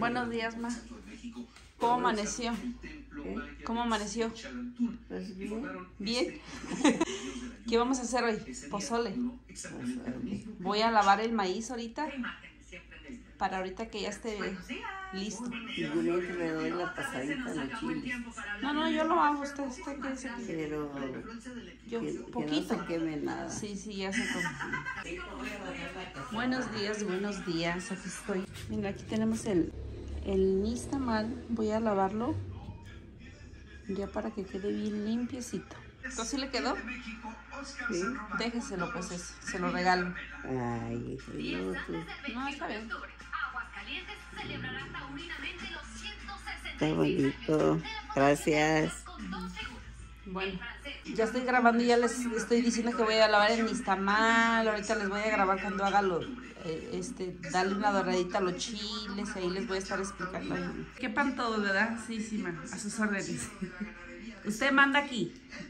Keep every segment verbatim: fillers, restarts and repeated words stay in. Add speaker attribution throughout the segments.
Speaker 1: Buenos días, ma. ¿Cómo amaneció?
Speaker 2: ¿Qué?
Speaker 1: ¿Cómo amaneció?
Speaker 2: Pues bien.
Speaker 1: ¿Bien? ¿Qué vamos a hacer hoy? Pozole.
Speaker 2: Pozole.
Speaker 1: Voy a lavar el maíz ahorita. Para ahorita que ya esté listo.
Speaker 2: Y yo no te le doy la pasadita a los chiles.
Speaker 1: No, no, yo lo hago. Usted, usted qué dice aquí.
Speaker 2: Pero
Speaker 1: Yo,
Speaker 2: que,
Speaker 1: poquito.
Speaker 2: que no se queme nada.
Speaker 1: Sí, sí, ya sé cómo. Buenos días, buenos días. Aquí estoy. Mira, aquí tenemos el, el nixtamal. Voy a lavarlo ya para que quede bien limpiecito. ¿Entonces sí le quedó?
Speaker 2: ¿Sí?
Speaker 1: Déjeselo, pues eso. Se lo regalo.
Speaker 2: Ay, no, tú.
Speaker 1: No, está bien.
Speaker 2: Está bonito. Gracias.
Speaker 1: Bueno, ya estoy grabando y ya les estoy diciendo que voy a lavar el nixtamal. Ahorita les voy a grabar cuando haga lo, eh, este, darle una doradita a los chiles. Ahí les voy a estar explicando. Quepan todo, ¿verdad? Sí, sí, ma, a sus órdenes. Usted manda aquí.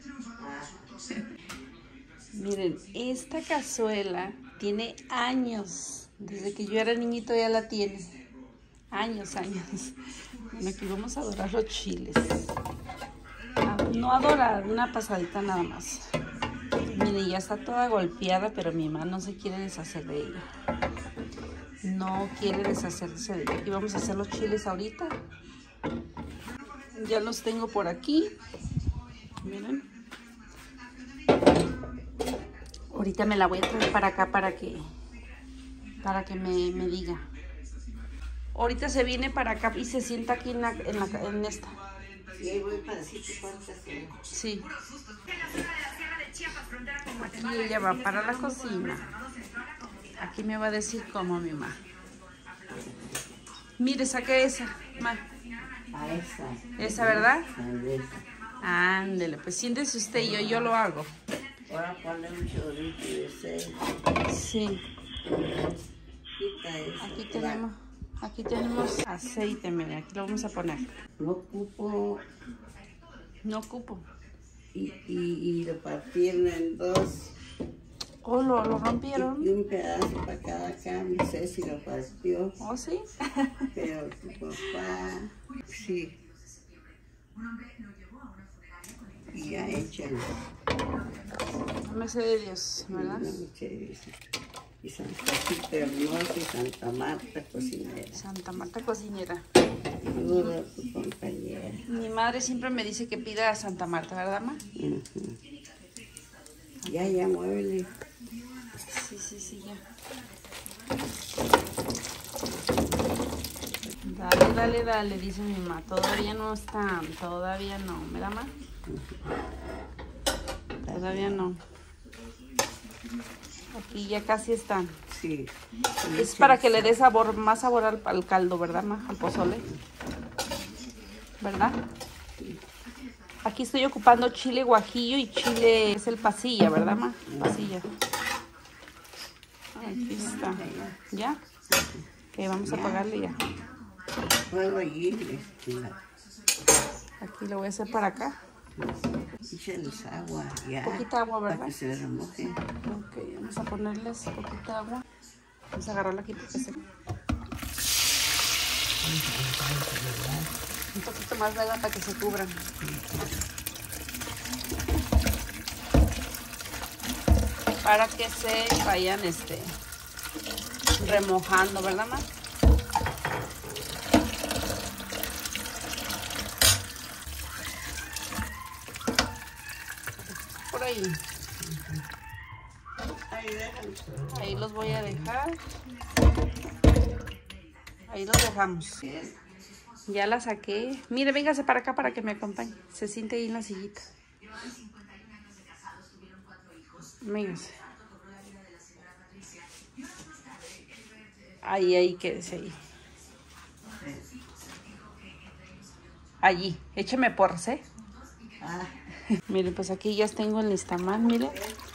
Speaker 1: Miren, esta cazuela tiene años. Desde que yo era niñito ya la tiene. Años, años. Bueno, aquí vamos a dorar los chiles. No adorar, una pasadita nada más. Miren, ya está toda golpeada, pero mi mamá no se quiere deshacer de ella. No quiere deshacerse de ella. Aquí vamos a hacer los chiles ahorita. Ya los tengo por aquí. Miren. Ahorita me la voy a traer para acá para que, para que me, me diga. Ahorita se viene para acá y se sienta aquí en, la, en, la, en esta.
Speaker 2: Sí, voy para decirte cuántas son.
Speaker 1: Sí. Aquí ella va para la cocina. Aquí me va a decir cómo, mi mamá. Mire, saqué esa, ma.
Speaker 2: A esa.
Speaker 1: Esa, ¿verdad?
Speaker 2: A esa.
Speaker 1: Ándele, pues siéntese usted y yo, yo lo hago.
Speaker 2: Ahora ponle un chorrito de aceite.
Speaker 1: Sí.
Speaker 2: Quita eso.
Speaker 1: Aquí tenemos, aquí tenemos aceite, mire, aquí lo vamos a poner.
Speaker 2: No ocupo.
Speaker 1: No ocupo.
Speaker 2: Y, y, y lo partieron en dos.
Speaker 1: Oh, lo, lo rompieron.
Speaker 2: Y un pedazo para cada acá. No sé si lo partió.
Speaker 1: Oh, sí.
Speaker 2: Pero tu papá, sí. Y ya échalo.
Speaker 1: Merced de Dios, ¿verdad?
Speaker 2: No, y Santa Cita Hermosa y Santa Marta Cocinera.
Speaker 1: Santa Marta Cocinera.
Speaker 2: Saluda a tu compañera.
Speaker 1: Mi madre siempre me dice que pida a Santa Marta, ¿verdad, ma?
Speaker 2: Uh-huh. Ya, ya, muévele.
Speaker 1: Sí, sí, sí, ya. Dale, dale, dale, dice mi mamá. Todavía no están, todavía no. ¿Me da más? Todavía no. Aquí ya casi están.
Speaker 2: Sí.
Speaker 1: Es para que le dé sabor, más sabor al, al caldo, ¿verdad, ma? Al pozole. ¿Verdad? Aquí estoy ocupando chile guajillo y chile, es el pasilla, ¿verdad, ma? Pasilla. Aquí está. ¿Ya? Ok, vamos a apagarle ya.
Speaker 2: Luego allí,
Speaker 1: Aquí lo voy a hacer para acá.
Speaker 2: échales agua, ya.
Speaker 1: Poquita agua, ¿verdad?
Speaker 2: Para que se remoje.
Speaker 1: Ok, vamos a ponerles poquita agua. Vamos a agarrarla aquí porque se... Un poquito más de agua para que se cubran. Para que se vayan este remojando, ¿verdad, ma? Por ahí. Ahí los voy a dejar. Ahí los dejamos. Ya la saqué. Mire, véngase para acá para que me acompañe. Se siente ahí en la sillita. Véngase. Ahí, ahí, quédese ahí. Allí. Écheme porras, ¿eh?
Speaker 2: Ah.
Speaker 1: Miren, pues aquí ya tengo el nixtamal, miren.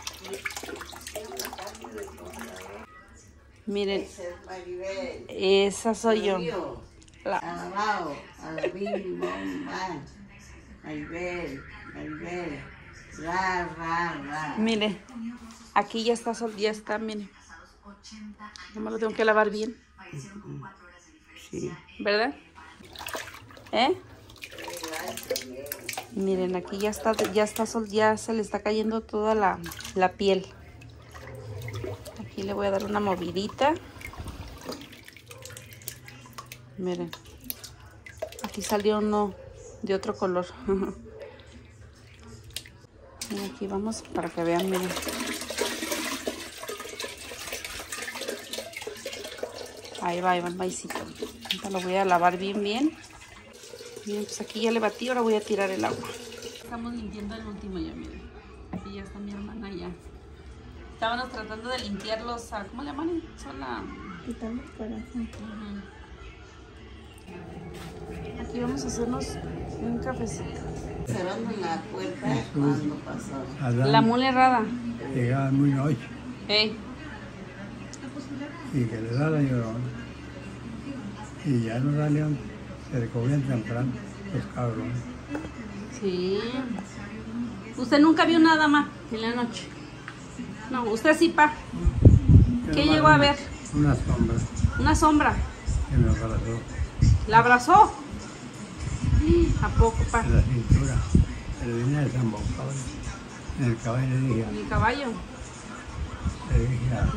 Speaker 1: Miren. Esa soy yo. La...
Speaker 2: Alabao, alabim, bom, ban. Maribel, Maribel. Ra, ra, ra.
Speaker 1: Mire, aquí ya está, ya está, mire. No me lo tengo que lavar bien.
Speaker 2: Sí.
Speaker 1: ¿Verdad? ¿Eh? Miren, aquí ya está, ya está, sol, ya se le está cayendo toda la, la piel. Aquí le voy a dar una movidita. Miren. Aquí salió uno de otro color. Y aquí vamos para que vean, miren. Ahí va, ahí va el maicito. Ahorita lo voy a lavar bien, bien. Miren, pues aquí ya le batí, ahora voy a tirar el agua. Estamos limpiando el último ya, miren. Aquí ya está mi hermana ya. Estábamos tratando de limpiar los, ¿cómo le llaman? Son la...
Speaker 3: Quitando el corazón.
Speaker 1: Uh-huh. Aquí vamos a hacernos un cafecito.
Speaker 2: Cerrando la puerta cuando pasó.
Speaker 4: Adán
Speaker 1: La mole errada.
Speaker 4: llegaba muy noche
Speaker 1: Hey.
Speaker 4: y que le da la llorona. Y ya no salían, se recogían temprano los cabrones.
Speaker 1: Sí. ¿Usted nunca vio nada más en la noche? No, usted sí, pa. ¿Qué
Speaker 4: Era
Speaker 1: llegó a
Speaker 4: una-
Speaker 1: ver?
Speaker 4: Una sombra
Speaker 1: Una sombra.
Speaker 4: que me abrazó
Speaker 1: ¿La abrazó? ¿A poco, pa?
Speaker 4: en la cintura. Le venía desembocado en el caballo. Le dije,
Speaker 1: En el caballo.
Speaker 4: le dije a,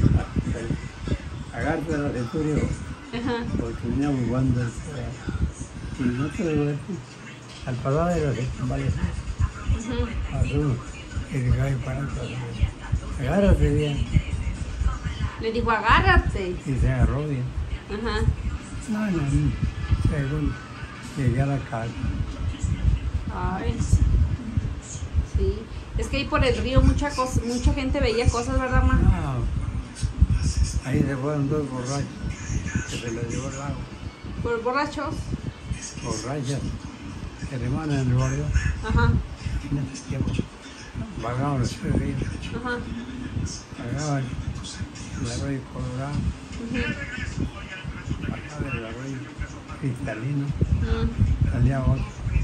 Speaker 4: a, agárrate de la cintura, hijo,
Speaker 1: Ajá.
Speaker 4: porque veníamos jugando el y no te divertí. Al pasar de los vale,
Speaker 1: Ujú.
Speaker 4: pasó y se cae para atrás. Agárrate bien.
Speaker 1: Le dijo, agárrate.
Speaker 4: Y se agarró bien.
Speaker 1: Ajá.
Speaker 4: No, no, no. Según llegué a la casa.
Speaker 1: Ay. Sí. Es que ahí por el río mucha cosa, mucha gente veía cosas, ¿verdad, ma?
Speaker 4: No. Ahí se fueron dos borrachos que se les llevó el agua.
Speaker 1: Por borrachos.
Speaker 4: Borrachas que reman en el barrio.
Speaker 1: Ajá.
Speaker 4: En ese tiempo vagaban los tres ríos.
Speaker 1: Ajá.
Speaker 4: Vagaban el arroyo Colorado,
Speaker 1: Ujú.
Speaker 4: vagaban el arroyo Cristalino.
Speaker 1: Mm.
Speaker 4: Salía otro.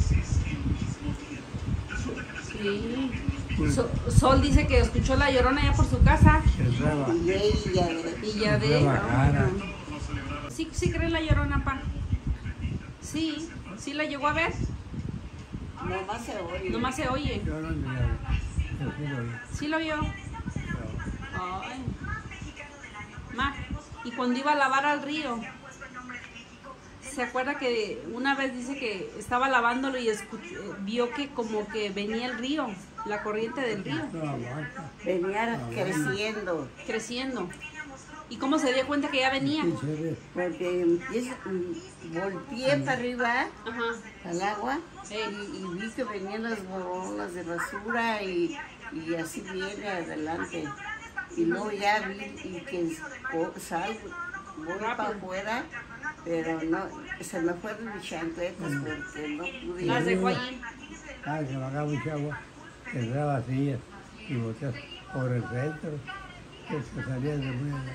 Speaker 1: Sí. So- Sol dice que escuchó la llorona ya por su casa.
Speaker 4: Se entraba.
Speaker 2: Y ella,
Speaker 1: Y ya
Speaker 4: Fue
Speaker 1: ve.
Speaker 4: a bajar.
Speaker 1: ah, Sí, sí cree la llorona, pa. Sí, sí la llegó a ver.
Speaker 2: nomás se oye.
Speaker 1: Nomás se oye.
Speaker 4: Yo no entendía. Yo sí lo vi.
Speaker 1: Sí lo vio.
Speaker 4: Pero
Speaker 1: Ay. Ma, y cuando iba a lavar al río, ¿se acuerda que una vez dice que estaba lavándolo y escuchó- vio que como que venía el río, la corriente del río,
Speaker 4: estaba muerta.
Speaker 2: Venía creciendo.
Speaker 1: creciendo? ¿Y cómo se dio cuenta que ya venía?
Speaker 4: Sí, se ve.
Speaker 2: Porque empieza, mm, volteé para arriba
Speaker 1: Ajá.
Speaker 2: al agua y,
Speaker 1: Ey.
Speaker 2: y vi que venían las bolas de basura y, y así viene adelante. Y luego ya vi y que o- salgo, voy para afuera, pero no, se me fueron mis chancletas porque no pude.
Speaker 1: Las dejó allí.
Speaker 4: Ah, se bajaba mucha agua, entraba sillas y botellas por el centro, que se salía de muy allá.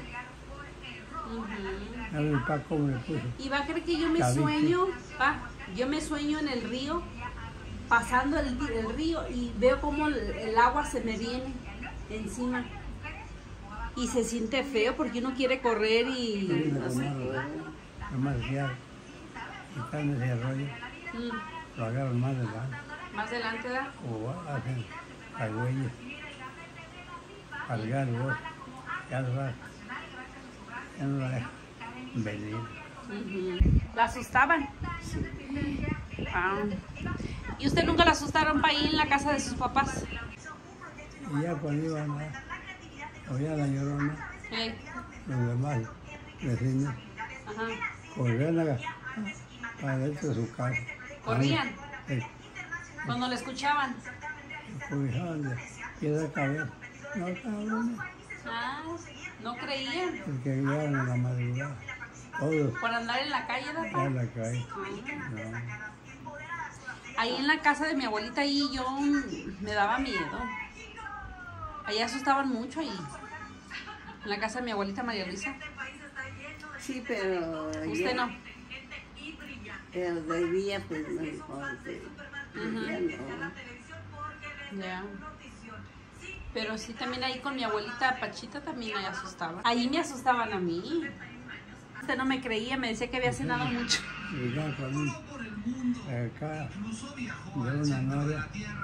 Speaker 1: Ujú.
Speaker 4: A ver, pa, cómo le puso.
Speaker 1: Y va a creer que yo me
Speaker 4: Cabite.
Speaker 1: sueño, pa, yo me sueño en el río, pasando el, el río y veo como el, el agua se me viene encima. Y se siente feo porque uno quiere correr y...
Speaker 4: Nomás ya, quitando ese arroyo,
Speaker 1: Mm,
Speaker 4: lo agarran más adelante,
Speaker 1: más adelante, ¿verdad?
Speaker 4: o hacen agüeyes, cargar vos, ya lo vas, ya no la dejan venir.
Speaker 1: Ujú. ¿La asustaban? Ah. ¿Y usted nunca la asustaron para ir en la casa de sus papás?
Speaker 4: Y ya cuando iban a oír la llorona,
Speaker 1: Eh,
Speaker 4: los demás vecinos
Speaker 1: ajá.
Speaker 4: corrían a- para dentro de su casa.
Speaker 1: ¿Corrían?
Speaker 4: Sí,
Speaker 1: Cuando la escuchaban.
Speaker 4: cobijaban de piedra cabeza. No, cabrones,
Speaker 1: Ah, no creían.
Speaker 4: porque llegaron en la madrugada. Todos
Speaker 1: Por andar en la calle,
Speaker 4: ya
Speaker 1: ¿verdad?
Speaker 4: en la calle.
Speaker 1: Ah.
Speaker 4: No.
Speaker 1: Ahí en la casa de mi abuelita, ahí yo mm, me daba miedo. Allá asustaban mucho ahí. En la casa de mi abuelita María Luisa.
Speaker 2: Sí, pero
Speaker 1: Usted
Speaker 2: ya-
Speaker 1: no.
Speaker 2: pero de día pues mejor que
Speaker 1: Ujú.
Speaker 2: ya no.
Speaker 1: Ya. Pero sí, también ahí con mi abuelita Pachita también me asustaban. Ahí me asustaban a mí. Usted no me creía, me decía que había cenado mucho.
Speaker 4: Llegaba con un, acá de una novia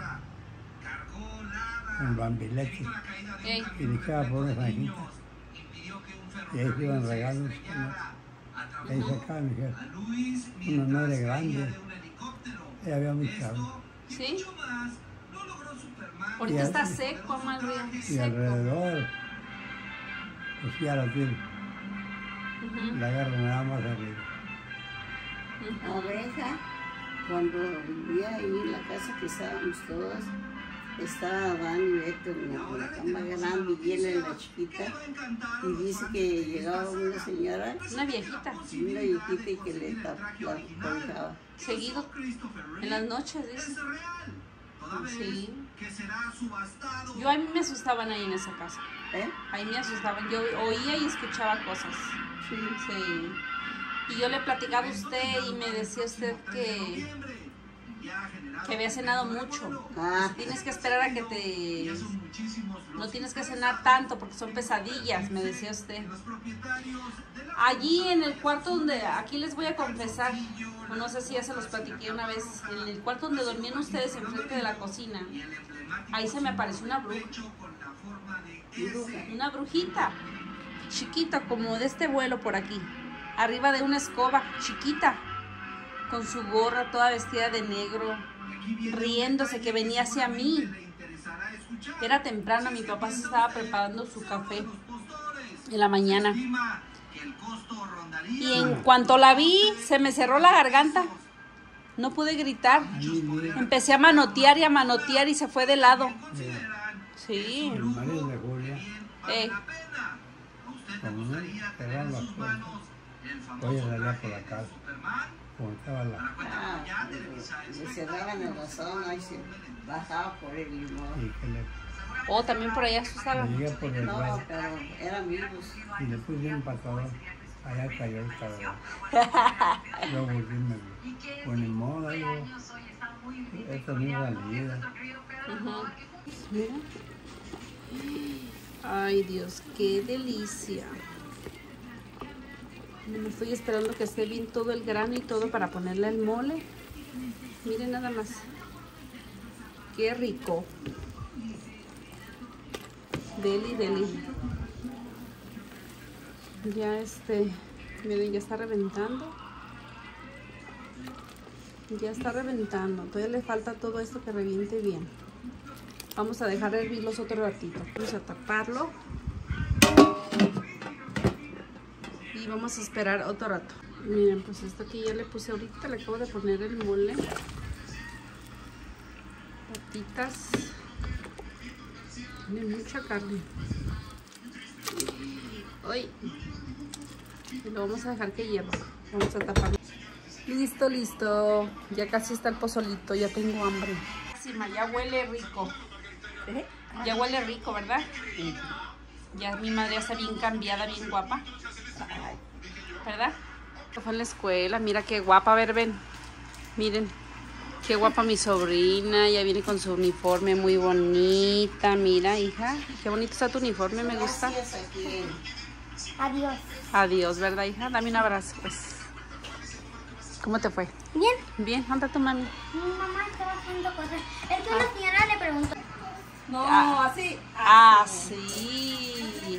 Speaker 4: en Bambileche
Speaker 1: Ey.
Speaker 4: y le echaba por una zanjita y ahí se iban regalos. Y ahí sacaba mi jefe una novia grande. Y había mucha agua.
Speaker 1: ¿Sí? Ahorita
Speaker 4: Y
Speaker 1: está
Speaker 4: al-
Speaker 1: seco, ama el río.
Speaker 4: Y
Speaker 1: Seco.
Speaker 4: alrededor, pues ya la tiene,
Speaker 1: Ujú,
Speaker 4: la agarran nada más arriba.
Speaker 1: ujú.
Speaker 2: Oveja, cuando vivía ahí en la casa que estábamos todos, estaba Adán y Beto en la, en la cama grande y viene la chiquita y dice que llegaba una señora,
Speaker 1: Una viejita.
Speaker 2: una viejita y que le tap- la colgaba.
Speaker 1: Seguido. En las noches, dice. Sí. Yo a mí me asustaban ahí en esa casa.
Speaker 2: ¿Eh?
Speaker 1: Ahí me asustaban. Yo oía y escuchaba cosas.
Speaker 2: Sí.
Speaker 1: Sí. Y yo le platicaba a usted y me decía usted que, que había cenado mucho.
Speaker 2: Ah,
Speaker 1: Tienes que esperar a que te... No tienes que cenar tanto porque son pesadillas, me decía usted. Allí en el cuarto donde... Aquí les voy a confesar, o no sé si ya se los platiqué una vez, en el cuarto donde dormían ustedes enfrente de la cocina, ahí se me apareció una bruja. Una brujita, chiquita, como de este vuelo por aquí, arriba de una escoba, chiquita, con su gorra toda vestida de negro, riéndose, que venía hacia mí. Era temprano, mi papá se estaba preparando su café en la mañana. Y en cuanto la vi, se me cerró la garganta. No pude gritar. Empecé a manotear y a manotear y se fue de lado. Sí.
Speaker 4: El marido de Julia,
Speaker 1: Eh,
Speaker 4: como no cerraron las puertas, oye salía por la casa, como estaba la...
Speaker 2: ah, le, le cerraban el razón y se bajaba por el limón.
Speaker 4: y que le,
Speaker 1: oh, también por ahí asustaba.
Speaker 4: le llegué por el
Speaker 2: No,
Speaker 4: baño
Speaker 2: pero eran vivos.
Speaker 4: y le puse un patadón, allá cayó el cabrón. Luego volví y me vi, pues ni modo, digo, esta no es la vida.
Speaker 1: Ujú. Mira. Ay, Dios, qué delicia. Me estoy esperando que esté bien todo el grano y todo para ponerle el mole. Miren nada más. Qué rico. Deli, deli. Ya este, miren, ya está reventando. Ya está reventando. Todavía le falta todo esto que reviente bien. Vamos a dejar hervirlos otro ratito. Vamos a taparlo. Y vamos a esperar otro rato. Miren, pues esto aquí ya le puse ahorita. Le acabo de poner el mole. Patitas. Tiene mucha carne. Ay. Y lo vamos a dejar que hierva. Vamos a taparlo. Listo, listo. Ya casi está el pozolito. Ya tengo hambre. Ya huele rico.
Speaker 2: ¿Eh?
Speaker 1: Ya huele rico, ¿verdad? Ya mi madre está bien cambiada, bien guapa. ¿Verdad? Fue en la escuela, mira qué guapa, a ver, ven. Miren, qué guapa mi sobrina, ya viene con su uniforme muy bonita. Mira, hija, qué bonito está tu uniforme, me gusta.
Speaker 2: Gracias a quien.
Speaker 3: Adiós.
Speaker 1: Adiós, ¿verdad, hija? Dame un abrazo, pues. ¿Cómo te fue?
Speaker 3: Bien.
Speaker 1: Bien, ¿dónde está tu mami?
Speaker 3: Mi mamá estaba haciendo cosas. Es que una señora le preguntó.
Speaker 2: No,
Speaker 1: Ah.
Speaker 2: así.
Speaker 1: Ah, sí.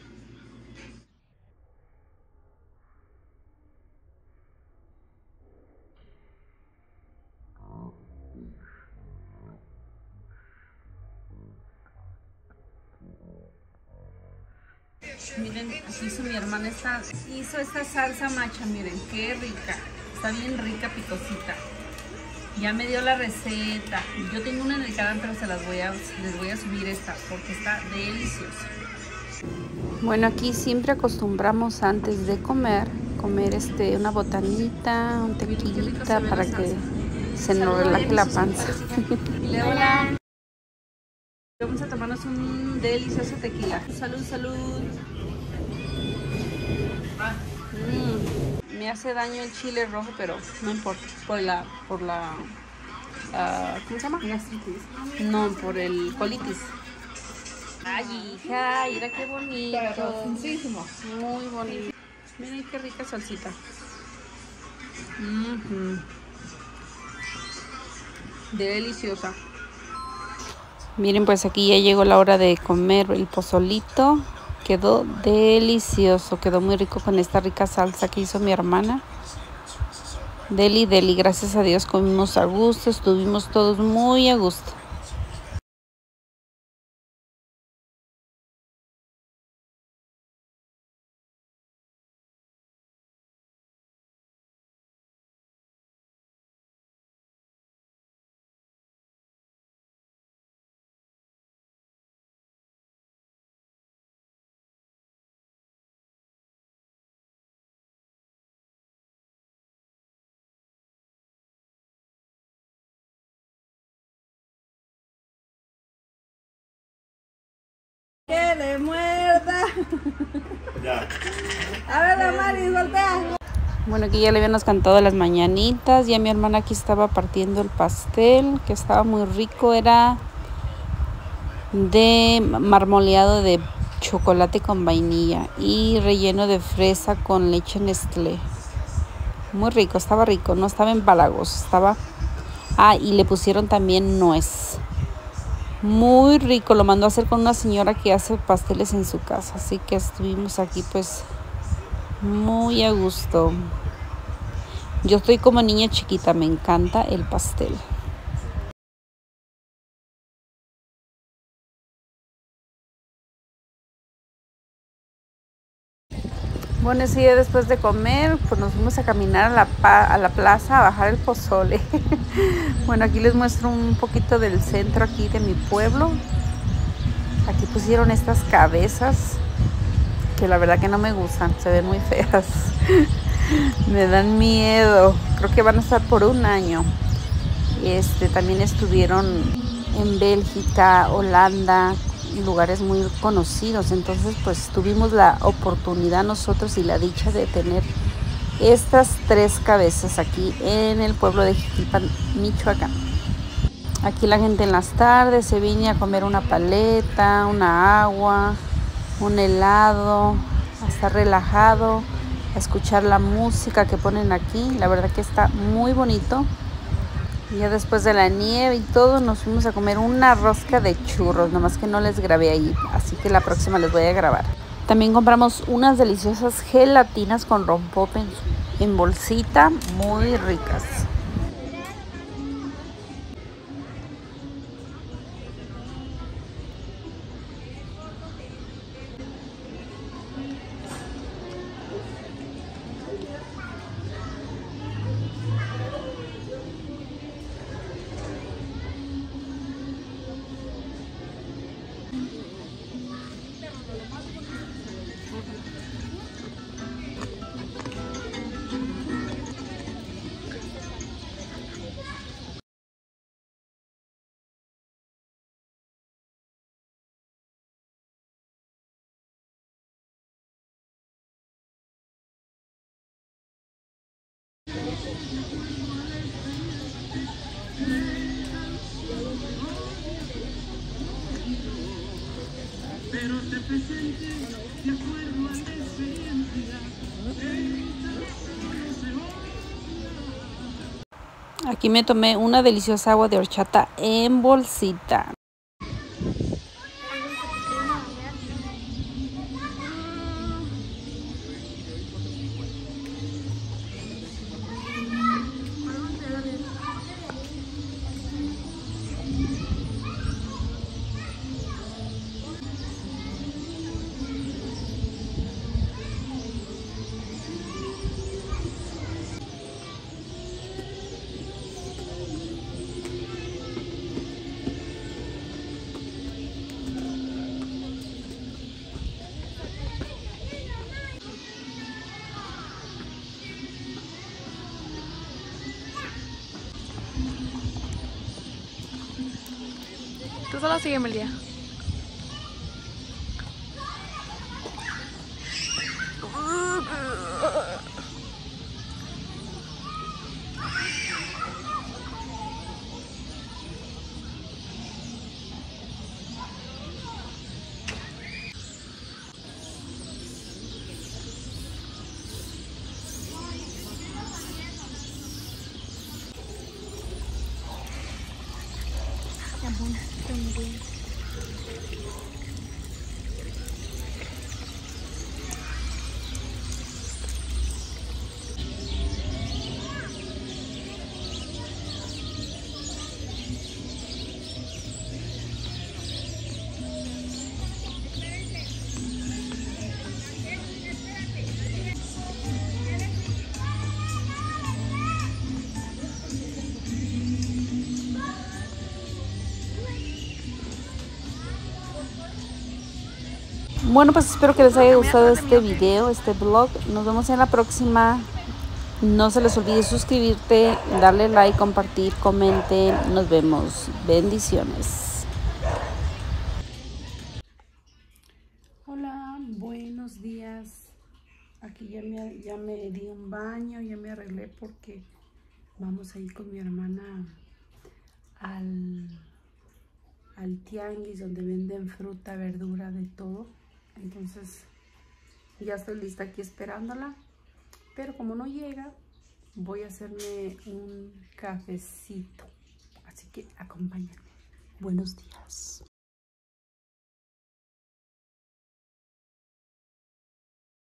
Speaker 1: Miren, aquí hizo mi hermana esta, hizo esta salsa macha, miren, qué rica. Está bien rica, picosita. Ya me dio la receta. Yo tengo una en el canal, pero se las voy a, les voy a subir esta porque está deliciosa. Bueno, aquí siempre acostumbramos antes de comer, comer este, una botanita, un tequilita para que se nos relaje la panza.
Speaker 3: Hola.
Speaker 1: Vamos a tomarnos un delicioso tequila. Salud, salud. Mm, me hace daño el chile rojo, pero no importa. Por la, por la, uh, ¿cómo se llama? Gastritis. No, por el colitis. Ay, hija, mira qué bonito. Muy bonito. Miren qué rica salsita. Mm-hmm. Deliciosa. Miren, pues aquí ya llegó la hora de comer el pozolito. Quedó delicioso, quedó muy rico con esta rica salsa que hizo mi hermana. Deli, deli, gracias a Dios comimos a gusto, estuvimos todos muy a gusto.
Speaker 5: Que le muerda.
Speaker 4: Ya.
Speaker 5: A ver, la Mari, voltea.
Speaker 1: Bueno, aquí ya le habíamos cantado las mañanitas. Ya mi hermana aquí estaba partiendo el pastel, que estaba muy rico. Era de marmoleado de chocolate con vainilla y relleno de fresa con leche Nestlé. Muy rico, estaba rico, no estaba empalagoso, estaba... Ah, y le pusieron también nuez. Muy rico, lo mandó a hacer con una señora que hace pasteles en su casa. Así que estuvimos aquí pues muy a gusto. Yo estoy como niña chiquita, me encanta el pastel. Bueno, ese día después de comer, pues nos fuimos a caminar a la, pa a la plaza a bajar el pozole. Bueno, aquí les muestro un poquito del centro aquí de mi pueblo. Aquí pusieron estas cabezas que la verdad que no me gustan, se ven muy feas. Me dan miedo. Creo que van a estar por un año. Este, también estuvieron en Bélgica, Holanda, lugares muy conocidos. Entonces pues tuvimos la oportunidad nosotros y la dicha de tener estas tres cabezas aquí en el pueblo de Jiquilpan, Michoacán. Aquí la gente en las tardes se viene a comer una paleta, una agua, un helado, a estar relajado, a escuchar la música que ponen aquí. La verdad que está muy bonito. Ya después de la nieve y todo, nos fuimos a comer una rosca de churros, nomás que no les grabé ahí, así que la próxima les voy a grabar. También compramos unas deliciosas gelatinas con rompope en, en bolsita, muy ricas. Aquí me tomé una deliciosa agua de horchata en bolsita.
Speaker 5: Tú solo sígueme el día. jabón también.
Speaker 1: Bueno, pues espero que les haya gustado este video, este vlog. Nos vemos en la próxima. No se les olvide suscribirte, darle like, compartir, comenten. Nos vemos. Bendiciones. Hola, buenos días. Aquí ya me, ya me di un baño, ya me arreglé porque vamos a ir con mi hermana al, al tianguis donde venden fruta, verdura, de todo. Entonces ya estoy lista aquí esperándola, pero como no llega, voy a hacerme un cafecito, así que acompáñenme. Buenos días.